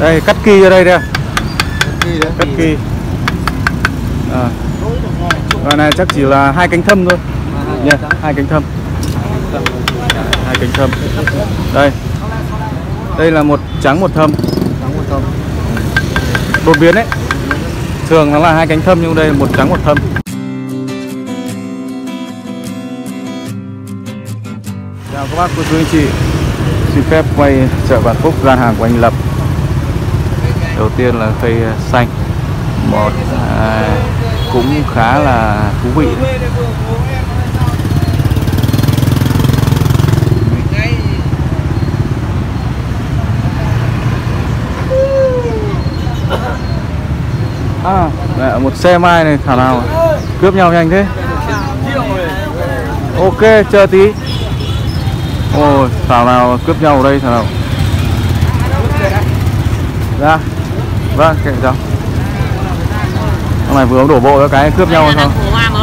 Đây cắt kỳ ra đây đây. Cắt kỳ. Và này chắc chỉ là 2 cánh thâm thôi nha, 2 cánh thâm. 2 cánh thâm. Đây. Đây là một trắng một thâm. Đột biến đấy. Thường nó là 2 cánh thâm nhưng đây là một trắng một thâm. Chào các bác cô chú anh chị. Xin phép quay chợ Vạn Phúc, gian hàng của anh Lập. Đầu tiên là cây xanh. Một cũng khá là thú vị đấy. Một xe mai này thảo nào cướp nhau nhanh thế. Ok, chờ tí. Ôi, thảo nào cướp nhau ở đây thảo nào. Ra. Vâng, kệ cháu. Hôm nay vừa đổ bộ cho cái cướp nhau sao?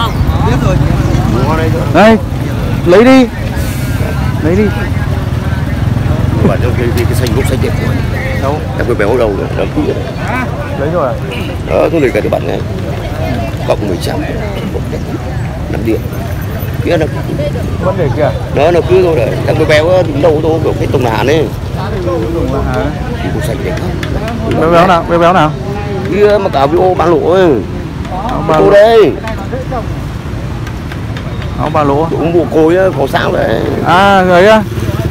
Đây, lấy đi. Lấy đi. Bảo cho cái xanh gốc xanh đẹp của đâu? Em cái béo đầu rồi, lấy rồi à? Tôi lấy cái bạn này. Cộng 10 trăm, 5 điểm. Kia nó vẫn để kìa. Đó nó cứ thôi đấy. Em cái béo đầu tôi kiểu cái tùng hàn ấy. Cái xanh đẹp lắm. Béo nào? Béo nào? Kia mà cả video bán lỗ ấy. Cô đây. Áo ba lỗ. Cũng bộ cối có sao đấy. À người á.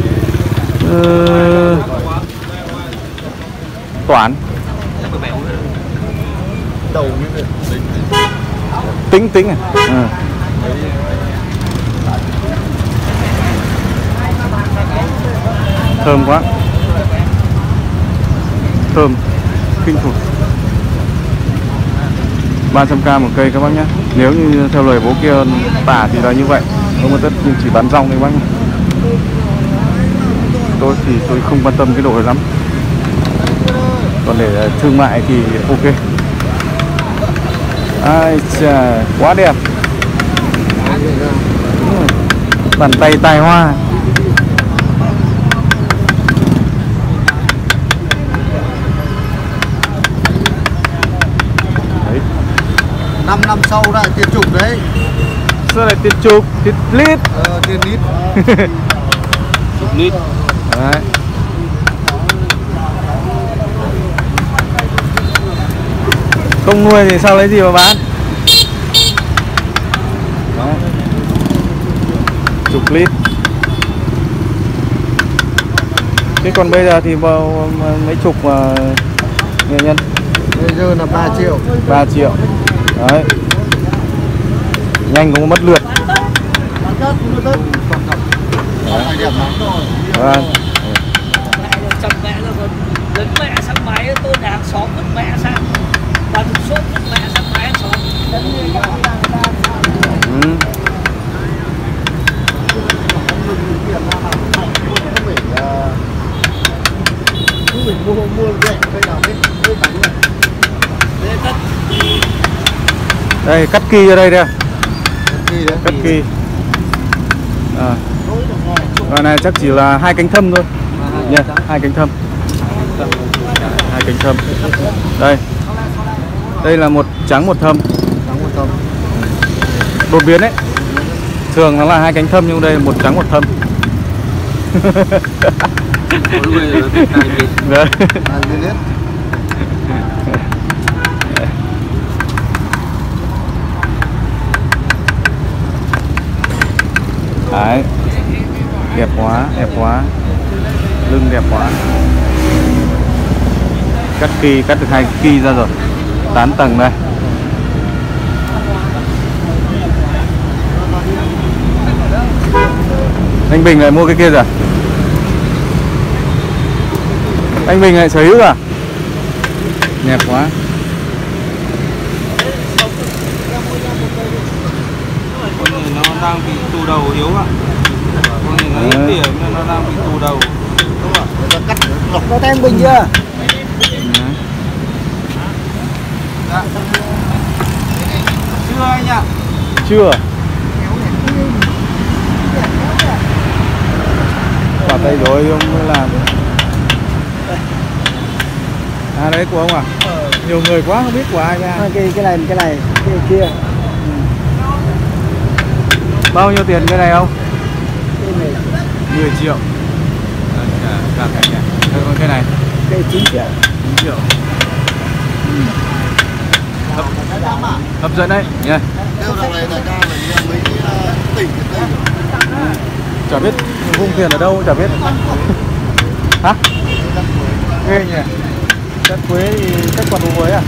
Toán. Tính à? Thơm quá. Thơm kinh khủng. 300k một cây các bác nhé. Nếu như theo lời bố kia tả thì là như vậy. Không có tất nhưng chỉ bán rong thôi bác nhé. Tôi thì tôi không quan tâm cái độ này lắm. Còn để thương mại thì ok. Ai chà, quá đẹp. Bàn tay tài hoa. Đấy. 5 năm sau lại tiền chục đấy. Sao lại tiền chục? Tiền lít. Tiền lít. Chục lít. Đấy. Không nuôi thì sao lấy gì mà bán? Đó. Chục lít. Thế còn bây giờ thì mấy chục nghệ nhân? Bây giờ là 3 triệu. 3 triệu. Đấy. Nhanh không có mất lượt. Vâng. Chồng mẹ là còn dẫn mẹ sang máy, tôi để hàng xóm vứt mẹ sang, và một số vứt mẹ sang máy hàng xóm. Đây cắt kỳ ra đây đây. Cắt kỳ. Và này chắc chỉ là 2 cánh thâm thôi nha, 2 cánh thâm. 2 cánh thâm. Đây. Đây là một trắng một thâm. Đột biến đấy. Thường nó là 2 cánh thâm nhưng đây là một trắng một thâm. Đấy. Đẹp quá, đẹp quá. Lưng đẹp quá. Cắt kỳ, cắt được 2 kỳ ra rồi. 8 tầng đây. Anh Bình lại mua cái kia rồi. Anh Bình lại sở hữu à? Đẹp quá. Con này nó đang bị tù đầu yếu ạ. Con này nó ít điểm nên nó đang bị tù đầu. Đúng không ạ? Cắt lọc nó thêm Bình chưa? Dạ. Chưa anh ạ. Chưa. Quả tay rồi ông mới làm. À đấy của ông à? Nhiều người quá không biết của ai ra. Cái này cái kia. Bao nhiêu tiền cái này không? Cái này 10 triệu. Cả cảnh này. Còn cái này? cái 9 triệu. 9 triệu. Hấp dẫn đấy nha. Theo đằng này là ra là mấy tỉnh Tây. Chả biết vùng tiền ở đâu chả biết. Hả? Ghê nhỉ. Đất Quế thì chắc còn đủ Quế à?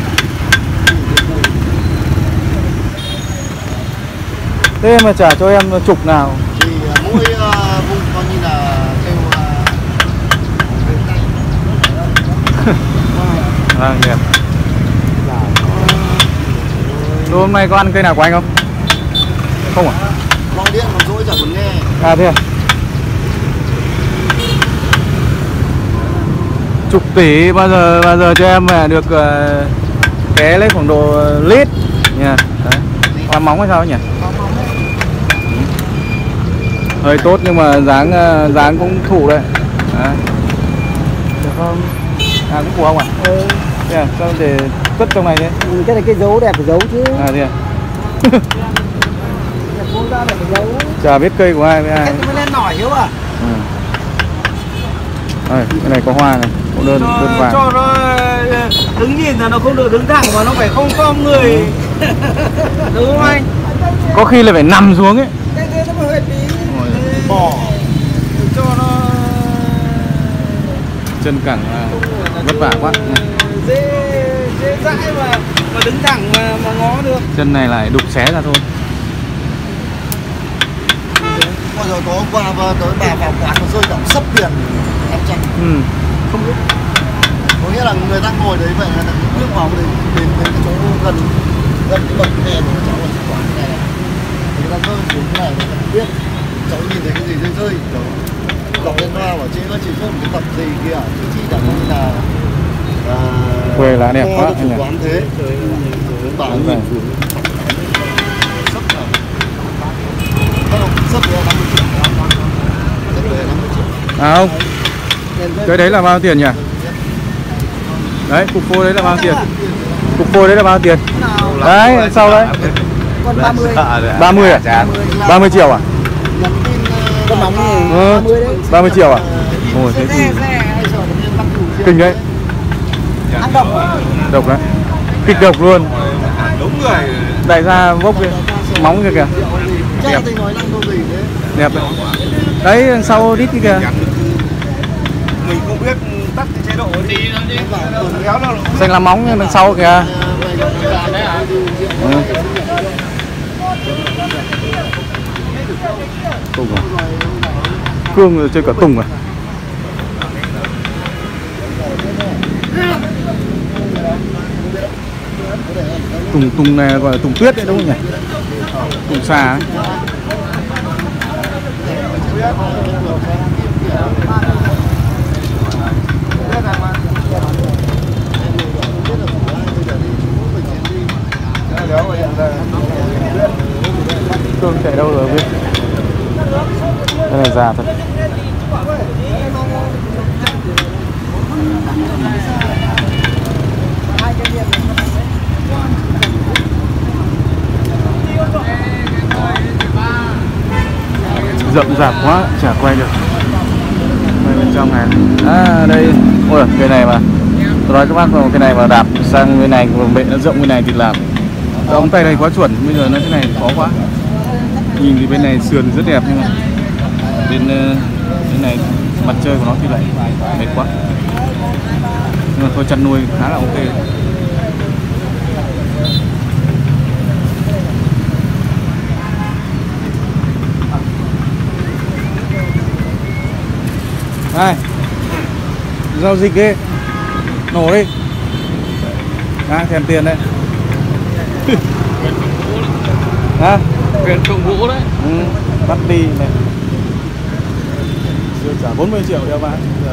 Thế mà trả cho em chục nào? Thì mỗi vùng coi như là theo Vâng, đẹp. Đồ hôm nay có ăn cây nào của anh không? Không à? Gọi điện mà dỗi chẳng muốn nghe. À thế à? Chục tỷ bao giờ cho em được ké lấy khoảng độ lít nha. Đấy. Làm móng hay sao nhỉ? Hơi tốt nhưng mà dáng cũng thủ đấy. Đấy. Được không? À cũng của ông à? Ừ. Thế à? Sao để cất trong này thế? Cái này cái dấu đẹp phải giấu chứ. À thế à? Ra để phải giấu. Chả biết cây của ai với ai. Cái mới lên nổi Hiếu à? Ừ. Đây, cái này có hoa này, có đơn vàng. Cho nó đứng nhìn là nó không được đứng thẳng mà nó phải không cong người. Đúng không anh? Có khi là phải nằm xuống ấy. Cái nó hơi tí. Bỏ cho nó Chân cẳng vất vả quá. dễ dãi mà đứng thẳng mà ngó được. Chân này lại đục xé ra thôi. Bao giờ có qua và tới bà vào quán nó rơi tổng sấp tiền 500. Ừ. Không biết. Có nghĩa là người ta ngồi đấy vậy là bước vào đến cái chỗ gần cái bậc hè của cháu ở trong quán này. Người ta rơi xuống cái này người ta biết cháu nhìn thấy cái gì rơi đọc lên loa bảo chị ơi chị rơi một cái tập gì kìa chứ chi đã không là Quê là đẹp quá chủ quán thế bà ấy nhìn xuống sấp rồi không sấp rồi 50 triệu sấp rồi 50 triệu À không, cái đấy là bao tiền nhỉ? Đấy, cục phôi đấy là bao tiền? Cục phôi đấy là bao tiền? Đấy, sau đấy. con 30 30 à? 30 triệu à? nhắn tin con nóng gì 30 đấy 30 triệu à? Ôi thế thì kinh đấy. ăn độc Độc đấy. Kịch độc luôn. Đúng người. Đại gia vốc cái móng kìa kìa. chắc thì nói năng đâu gì thế Đẹp đấy. Đấy, đằng sau đít kia kìa. Mình không biết tắt cái chế độ gì kéo nó Xanh lá móng đằng sau kìa. Ừ. Tùng à? Cương chơi cả tùng à? Tùng này gọi là tùng tuyết đấy đúng không nhỉ? Tùng xà ấy. Cương chạy đâu rồi biết. Đây là già thật. Rậm rạp quá, chả quay được. Quay bên trong này. À đây, ôi cái này mà. Tôi nói các bác vào cái này mà đạp sang bên này, bệ nó rộng bên này thì làm. Ống tay này quá chuẩn, bây giờ nó thế này khó quá. Nhìn thì bên này sườn rất đẹp nhưng mà bên này mặt chơi của nó thì lại mệt quá. Nhưng mà thôi chăn nuôi khá là ok. Đây, giao dịch đi, nổ đi. Đang thèm tiền đấy. Hả? Quyền trồng gỗ đấy. Ừ, bắt đi này. Chưa trả 40 triệu đeo bán. Giờ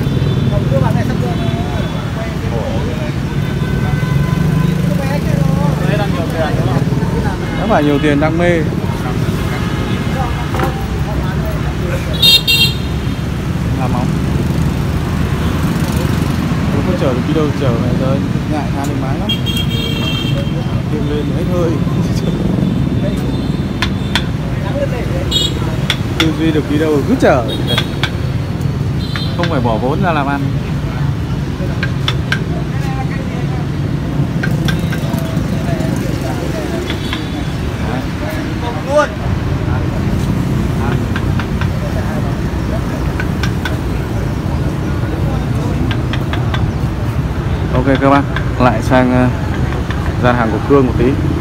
nó phải nhiều tiền đam mê. Làm móng. chở được đi đâu chở này rồi, ngại than lên mái lắm, thêm lên hết hơi. Tư duy được đi đâu cứ chở, không phải bỏ vốn ra làm ăn. Luôn. Ok các bác, lại sang gian hàng của Cương một tí.